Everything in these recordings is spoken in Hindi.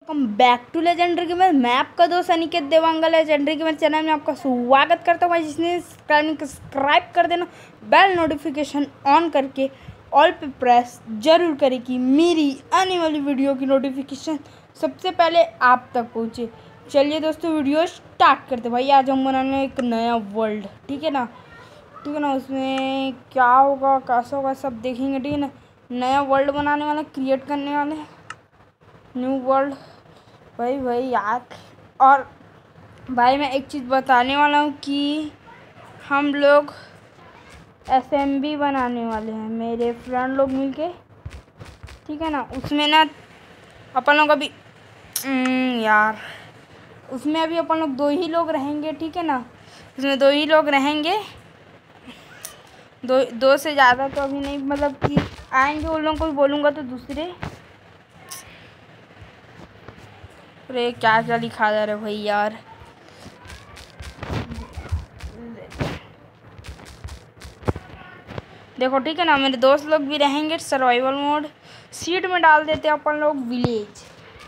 Welcome back to legendary gamer. मैं आपका दोस्त Aniket Devangal legendary gamer channel में आपका स्वागत करता हूँ। जिसने सब्सक्राइब कर देना, बेल नोटिफिकेशन ऑन करके ऑल पे प्रेस जरूर करें कि मेरी आने वाली वीडियो की नोटिफिकेशन सबसे पहले आप तक पहुँचे। चलिए दोस्तों, वीडियो स्टार्ट करते भाई। आज हम बनाने एक नया वर्ल्ड, ठीक है ना। उसमें क्या होगा कैसा होगा सब देखेंगे, ठीक है ना। नया वर्ल्ड बनाने वाले, क्रिएट करने वाले, न्यू वर्ल्ड भाई यार। और भाई मैं एक चीज़ बताने वाला हूँ कि हम लोग एसएमबी बनाने वाले हैं, मेरे फ्रेंड लोग मिलके, ठीक है ना। उसमें ना अपन लोग अभी यार उसमें अभी अपन लोग 2 ही लोग रहेंगे, ठीक है ना। उसमें 2 ही लोग रहेंगे, दो से ज़्यादा तो अभी नहीं, मतलब कि आएंगे उन लोगों को भी बोलूँगा तो दूसरे। अरे क्या क्या लिखा जा रहा है भाई यार। देखो ठीक है ना, मेरे दोस्त लोग भी रहेंगे। सर्वाइवल मोड सीट में डाल देते हैं अपन लोग विलेज,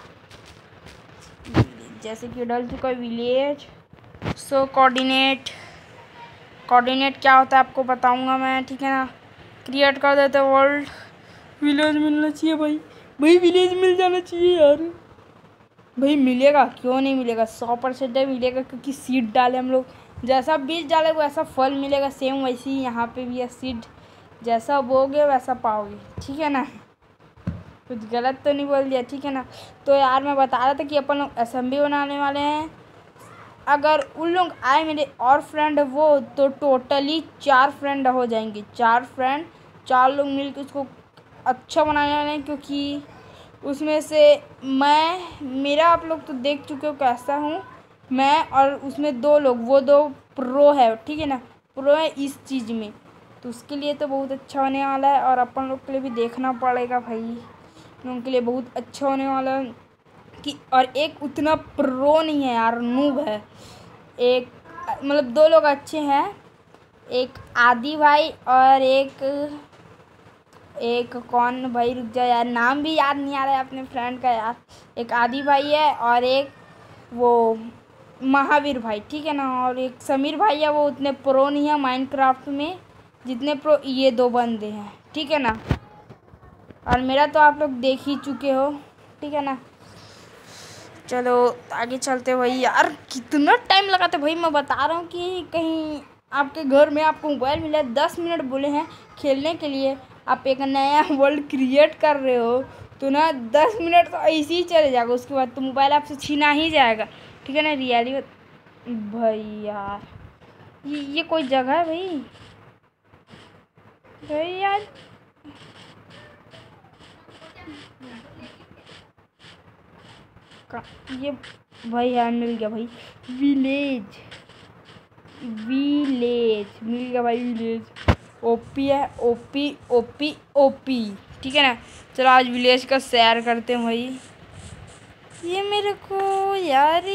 जैसे कि डाल चुका है विलेज। सो कोऑर्डिनेट क्या होता है आपको बताऊंगा मैं, ठीक है ना। क्रिएट कर देते हैं वर्ल्ड। विलेज मिलना चाहिए भाई विलेज मिल जाना चाहिए यार। भाई मिलेगा, क्यों नहीं मिलेगा, 100% मिलेगा, क्योंकि सीड डाले हम लोग। जैसा बीज डाले वैसा फल मिलेगा, सेम वैसे ही यहाँ पे भी है सीड। जैसा बोगे वैसा पाओगे, ठीक है ना। कुछ गलत तो नहीं बोल दिया, ठीक है ना। तो यार मैं बता रहा था कि अपन लोग असेंबली बनाने वाले हैं। अगर उन लोग आए मेरे और फ्रेंड वो, तो टोटली 4 फ्रेंड हो जाएंगे। 4 लोग मिलकर उसको अच्छा बनाने वाले हैं, क्योंकि उसमें से मेरा आप लोग तो देख चुके हो कैसा हूँ मैं, और उसमें 2 लोग, वो 2 प्रो है, ठीक है ना। प्रो है इस चीज़ में, तो उसके लिए तो बहुत अच्छा होने वाला है। और अपन लोग के लिए भी देखना पड़ेगा भाई, लोगों के लिए बहुत अच्छा होने वाला है कि। और एक उतना प्रो नहीं है यार, नूब है। एक मतलब 2 लोग अच्छे हैं, एक आदि भाई और एक कौन भाई, रुक जा यार, नाम भी याद नहीं आ रहा है अपने फ्रेंड का यार। एक आदि भाई है और एक वो महावीर भाई, ठीक है ना। और एक समीर भाई है, वो उतने प्रो नहीं है माइनक्राफ्ट में जितने प्रो ये 2 बंदे हैं, ठीक है ना। और मेरा तो आप लोग देख ही चुके हो, ठीक है ना। चलो आगे चलते भाई। यार कितना टाइम लगाते भाई, मैं बता रहा हूँ कि कहीं आपके घर में आपको मोबाइल मिला, 10 मिनट बोले हैं खेलने के लिए, आप एक नया वर्ल्ड क्रिएट कर रहे हो, तो ना 10 मिनट तो ऐसे ही चले जाएगा। उसके बाद तो मोबाइल आपसे छीना ही जाएगा, ठीक है ना। रियलिटी भाई यार, ये कोई जगह है भाई यार। ये भाई यार मिल गया भाई विलेज मिल गया भाई विलेज। ओपी है, ओपी, ठीक है ना। चलो आज विलेज का सैर करते हैं भाई। ये मेरे को यार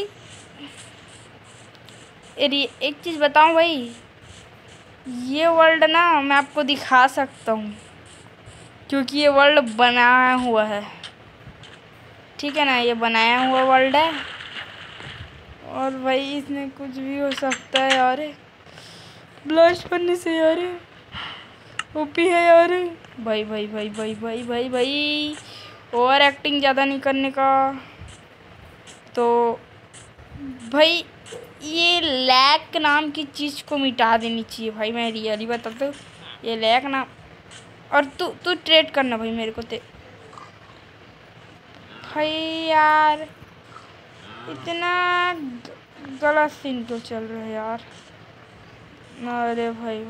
एक चीज़ बताऊं भाई, ये वर्ल्ड ना मैं आपको दिखा सकता हूँ, क्योंकि ये वर्ल्ड बनाया हुआ है, ठीक है ना। ये बनाया हुआ वर्ल्ड है, और भाई इसमें कुछ भी हो सकता है यार। ब्लास्ट करने से यार ओपी है यार। भाई ओवर एक्टिंग ज़्यादा नहीं करने का। तो भाई ये लैक नाम की चीज़ को मिटा देनी चाहिए भाई, मैं रियली बताता हूँ। ये लैक नाम, और तू ट्रेड करना भाई मेरे को भाई यार। इतना गलत सीन तो चल रहा है यार। अरे भाई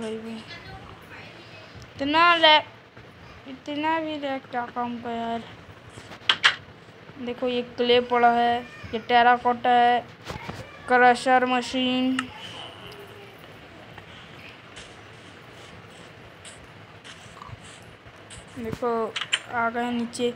इतना भी लैग क्या काम का यार। देखो ये क्ले पड़ा है, ये टेराकोटा है, क्रशर मशीन, देखो आ गए नीचे।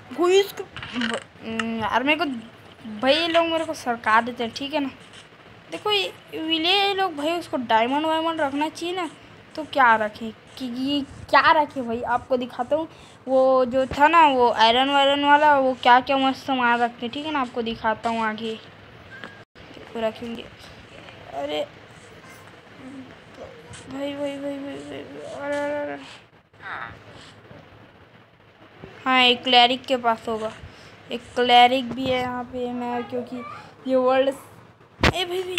यार मेरे को भाई ये लोग मेरे को सरका देते हैं, ठीक है ना। देखो ये विलेज लोग भाई, उसको डायमंड वायमंड रखना चाहिए ना, तो क्या रखें, कि ये क्या रखे भाई, आपको दिखाता हूँ। वो जो था ना वो आयरन वायरन वाला, वो क्या क्या मस्त सामान रखते हैं, ठीक है ना, आपको दिखाता हूँ आगे रखेंगे। अरे भाई भाई भाई भाई, भाई, अरे हाँ, एक क्लैरिक के पास होगा, एक क्लैरिक भी है यहाँ पे। मैं क्योंकि ये वर्ल्ड ए भाई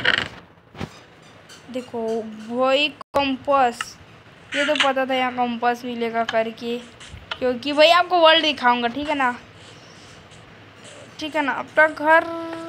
देखो वही कंपास, ये तो पता था यहाँ कंपास मिलेगा करके, क्योंकि भाई आपको वर्ल्ड दिखाऊंगा, ठीक है ना, ठीक है ना। अपना घर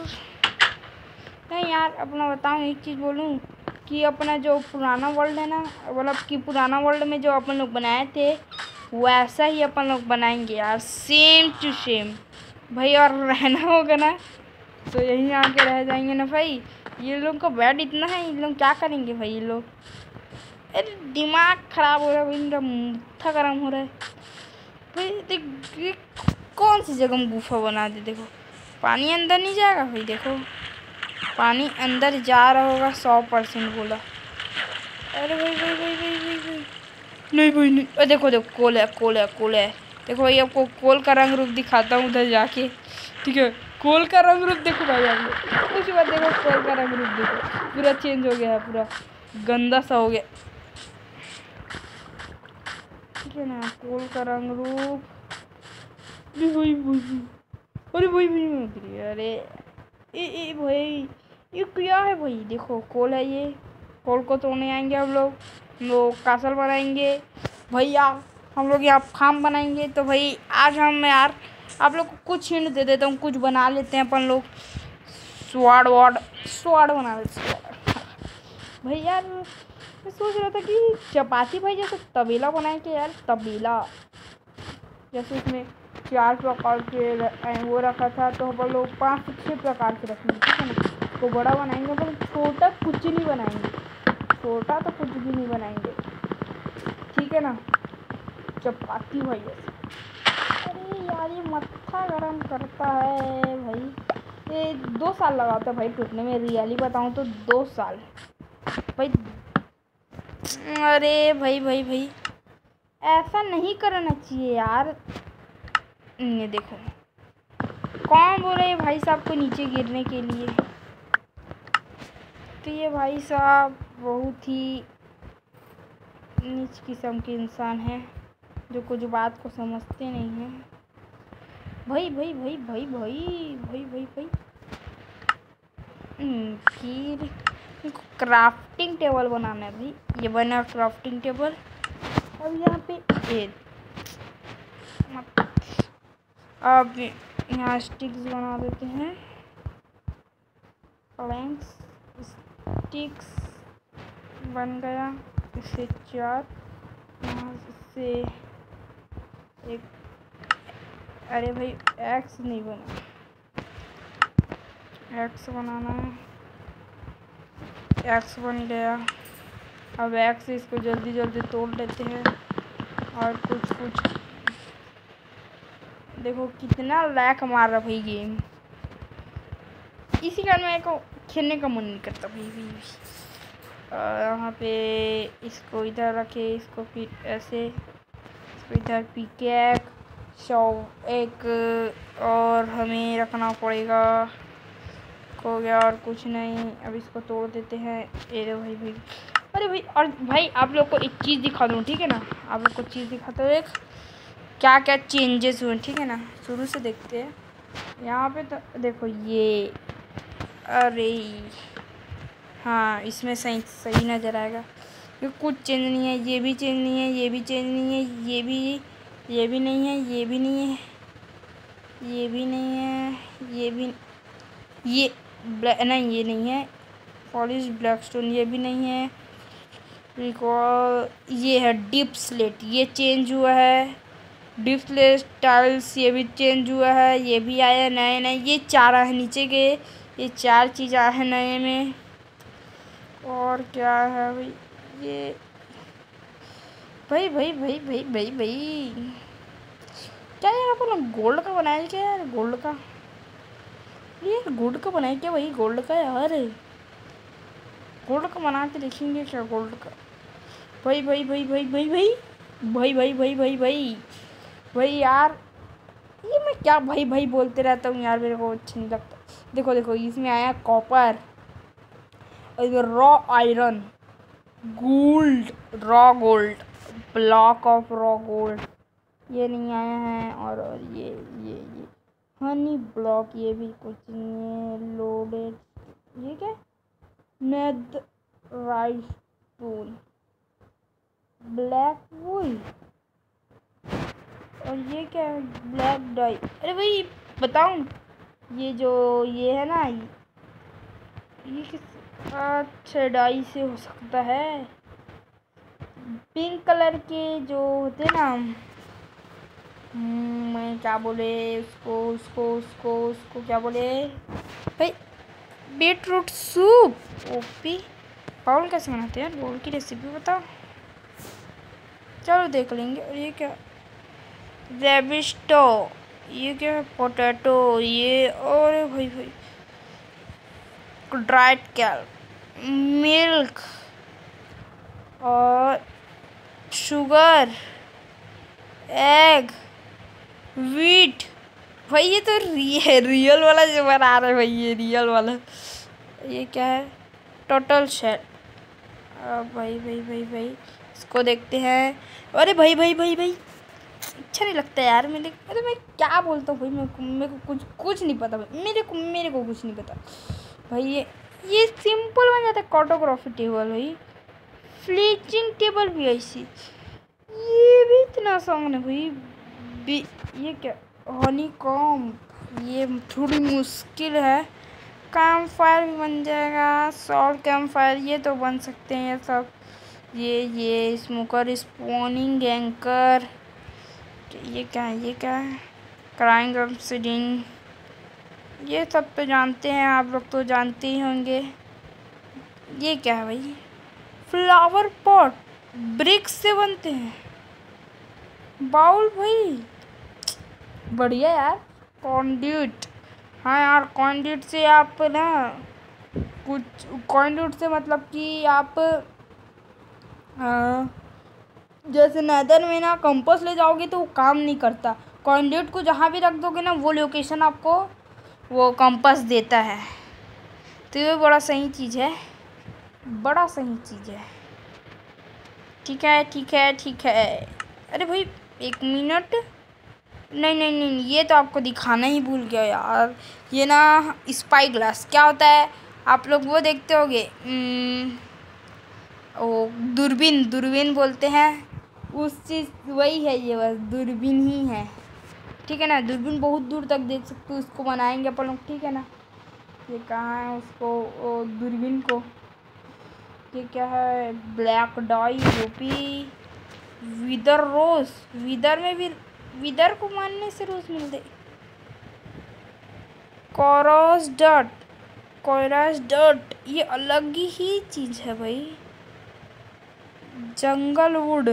नहीं यार, अपना बताऊँ एक चीज़ बोलूँ कि अपना जो पुराना वर्ल्ड है ना, मतलब कि पुराना वर्ल्ड में जो अपन लोग बनाए थे वैसा ही अपन लोग बनाएंगे यार, सेम टू सेम भाई। और रहना होगा ना तो यहीं आके रह जाएंगे ना भाई। ये लोग का बेड इतना है, इन लोग क्या करेंगे भाई ये लोग। अरे दिमाग खराब हो रहा है भाई, मेरा माथा गर्म हो रहा है भाई। देख ये कौन सी जगह में गुफा बना दे, देखो पानी अंदर नहीं जाएगा भाई, देखो पानी अंदर जा रहा होगा 100% बोला। अरे भाई भाई भाई भाई भाई भाई नहीं भाई नहीं, अरे देखो देखो कोल है, कोल है, कोल है। देखो भाई आपको कोल का रंग रूप दिखाता हूँ उधर जाके, ठीक है। कोल का रंग रूप देखो भाई, आप कुछ बात देखो, कोल का रंग रूप देखो पूरा चेंज हो गया है, पूरा गंदा सा हो गया, ठीक है ना। कोल का रंग रूप अरे भाई भाई, अरे ए भाई ये क्या है भाई, देखो कोल है, ये कोल को तोड़ने आएंगे हम लोग कासल बनाएंगे भैया, हम लोग यहाँ फार्म बनाएंगे। तो भाई आज हम यार आप लोग को कुछ हिंट दे देता हूँ, कुछ बना लेते हैं अपन लोग, स्वाड बना लेते भाई। यार मैं सोच रहा था कि चपाती भाई जैसे तबेला बनाए के यार, तबेला जैसे उसमें 4 प्रकार के वो रखा था, तो हम लोग 5 से 6 प्रकार के रखेंगे, ठीक है ना। तो बड़ा बनाएंगे पर छोटा कुछ नहीं बनाएंगे, छोटा तो कुछ भी नहीं बनाएंगे, ठीक है ना। चपाती भाई ऐसे, अरे यार ये मत्था गरम करता है भाई, ये 2 साल लगाता है भाई टूटने में, रियली बताऊँ तो 2 साल भाई। अरे भाई भाई भाई ऐसा नहीं करना चाहिए यार। ये देखो कौन बोल रहे भाई साहब को नीचे गिरने के लिए, तो ये भाई साहब बहुत ही नीच किस्म के इंसान हैं जो कुछ बात को समझते नहीं हैं। भाई भाई भाई भाई भाई भाई भाई भाई फिर क्राफ्टिंग टेबल बनाना है भाई, ये बना क्राफ्टिंग टेबल। अब यहाँ पे अब यहाँ स्टिक्स बना देते हैं, प्लैंक्स स्टिक्स बन गया, इससे 4, यहाँ से एक, अरे भाई एक्स नहीं बना, एक्स बनाना है, एक्स बन गया। अब एक्स इसको जल्दी जल्दी तोड़ लेते हैं, और कुछ देखो कितना लैग मार रहा भाई गेम, इसी कारण मेरे को खेलने का मन नहीं करता भाई। यहाँ पे इसको इधर रखे, इसको फिर ऐसे, इसको इधर पिकैक एक और हमें रखना पड़ेगा, हो गया और कुछ नहीं। अब इसको तोड़ देते हैं, ये भाई भाई, अरे भाई। और भाई आप लोग को एक चीज़ दिखा दूँ, ठीक है ना, आप लोग को चीज़ दिखाता हूँ एक क्या क्या चेंजेस हुए, ठीक है ना। शुरू से देखते हैं, यहाँ पे तो देखो ये, अरे हाँ इसमें सही नज़र आएगा, ये कुछ चेंज नहीं है, ये भी चेंज नहीं है, ये भी चेंज नहीं है, ये भी नहीं है, ये भी नहीं है, ये भी नहीं है, ये भी, ये नहीं, ये नहीं है, पॉलिश ब्लैकस्टोन ये भी नहीं है, रिकॉल ये है, डिप स्लेट ये चेंज हुआ है, डिप स्लेट टाइल्स ये भी चेंज हुआ है, ये भी आया नए नए, ये 4 है नीचे के, ये 4 चीज़ आए हैं नए में। और क्या है भाई, ये भाई भाई भाई भाई भाई भाई क्या यार अपन गोल्ड का बनाया क्या यार, गोल्ड का, ये गोल्ड का बनाया क्या भाई, गोल्ड का यार, गोल्ड का बना के देखेंगे क्या, गोल्ड का भाई भाई भाई भाई भाई भाई भाई भाई भाई भाई भाई भाई यार, ये मैं क्या भाई भाई बोलते रहता हूँ यार, मेरे को अच्छा नहीं लगता। देखो देखो इसमें आया copper, raw iron, gold, raw gold, block of raw gold, ये नहीं आया है। और ये हनी ब्लॉक, ये भी कुछ नहीं है। लोडेड, ये क्या, नेद राइस टूल, ब्लैक वुल, और ये क्या है, ब्लैक डाई। अरे भाई बताऊं, ये जो ये है ना, ये किस अच्छा डाई से हो सकता है। पिंक कलर के जो होते ना, मैं क्या बोले उसको उसको उसको उसको क्या बोले भाई, beetroot soup. OP bowl कैसे बनाते हैं यार, बाउल की रेसिपी बताओ। चलो देख लेंगे। और ये क्या, रेबिस्टो, ये क्या है, पोटैटो, ये और भाई भाई ड्राइड कैल्प, मिल्क और शुगर, एग, वीट। भाई ये तो रियल वाला जो बना रहे भाई, ये रियल वाला। ये क्या है, टोटल शेल। भाई भाई भाई भाई इसको देखते हैं। अरे भाई भाई भाई भाई अच्छा नहीं लगता यार मेरे। अरे मैं क्या बोलता हूँ भाई, मेरे को कुछ नहीं पता भाई, मेरे को कुछ नहीं पता भाई। ये सिंपल बन जाता है, कार्टोग्राफी टेबल भाई, फ्लीचिंग टेबल भी ऐसी, ये भी इतना आसान है भाई। ये क्या, हनी कॉम, ये थोड़ी मुश्किल है। कैंप फायर भी बन जाएगा, सॉल्ट कैंप फायर ये तो बन सकते हैं ये सब। ये स्मोकर स्पॉनिंग एंकर, ये क्या है, ये क्या है, क्राइंग ऑब्सिडियन, ये सब तो जानते हैं, आप लोग तो जानते ही होंगे। ये क्या है भाई, फ्लावर पॉट, ब्रिक्स से बनते हैं। बाउल भाई बढ़िया यार। कॉन्ड्यूट, हाँ यार कॉन्ड्यूट से आप ना कुछ, कॉन्ड्यूट से मतलब कि आप जैसे नेदर में ना कंपास ले जाओगे तो वो काम नहीं करता, कॉन्ड्यूट को जहाँ भी रख दोगे ना वो लोकेशन आपको वो कंपास देता है। तो ये बड़ा सही चीज़ है, बड़ा सही चीज़ है। ठीक है ठीक है ठीक है। अरे भाई 1 मिनट, नहीं नहीं नहीं, ये तो आपको दिखाना ही भूल गया यार। ये ना स्पाई ग्लास क्या होता है, आप लोग वो देखते होगे, वो दूरबीन बोलते हैं, उस चीज़ वही है ये, बस दूरबीन ही है। ठीक है ना, दूरबीन बहुत दूर तक देख सकते हो, उसको बनाएंगे अपन लोग। ठीक है ना, ये कहाँ है उसको, दूरबीन को, ये क्या है, ब्लैक डाई, यूपी, विदर रोज, विदर में भी, विदर को मारने से रोज मिलते। कोरस डट, ये अलग ही चीज़ है भाई। जंगल वुड,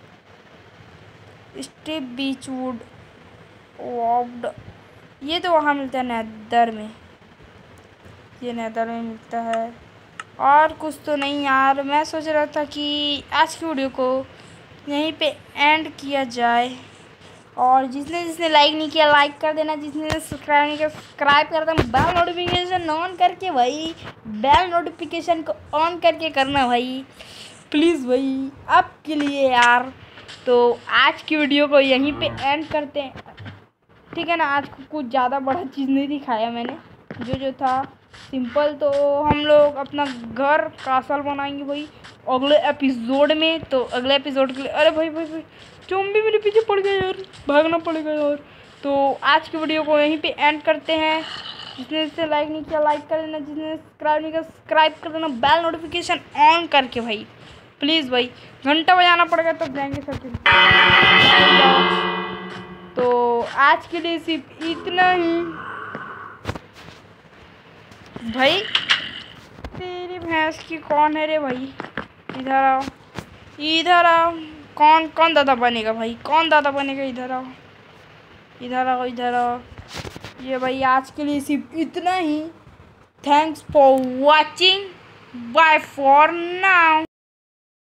स्टिप बीच वुड, वॉब्ड, ये तो वहाँ मिलता है नेदर में, ये नेदर में मिलता है। और कुछ तो नहीं यार, मैं सोच रहा था कि आज की वीडियो को यहीं पे एंड किया जाए। और जिसने लाइक नहीं किया लाइक कर देना, जिसने सब्सक्राइब नहीं किया सब्सक्राइब कर देना, बेल नोटिफिकेशन ऑन करके भाई, बेल नोटिफिकेशन को ऑन करके करना भाई, प्लीज़ भाई आपके लिए यार। तो आज की वीडियो को यहीं पे एंड करते हैं। ठीक है ना, आज कुछ ज़्यादा बड़ा चीज़ नहीं दिखाया मैंने, जो था सिंपल। तो हम लोग अपना घर कासल बनाएंगे भाई अगले एपिसोड में। तो अगले एपिसोड के लिए, अरे भाई भाई भाई ज़ॉम्बी मेरे पीछे पड़ गए यार, भागना पड़ेगा यार। तो आज की वीडियो को यहीं पे एंड करते हैं। जिसने लाइक नहीं किया लाइक कर देना, जिसने सब्सक्राइब नहीं किया सब्सक्राइब कर देना, बेल नोटिफिकेशन ऑन करके भाई, प्लीज़ भाई, घंटा बजाना पड़ेगा तब जाएंगे सब चीज़। तो आज के लिए सिर्फ इतना ही भाई। तेरी भैंस की कौन है रे भाई, इधर आओ इधर आओ। कौन दादा बनेगा भाई, कौन दादा बनेगा, इधर आओ इधर आओ इधर आओ। ये भाई आज के लिए सिर्फ इतना ही। Thanks for watching, bye for now.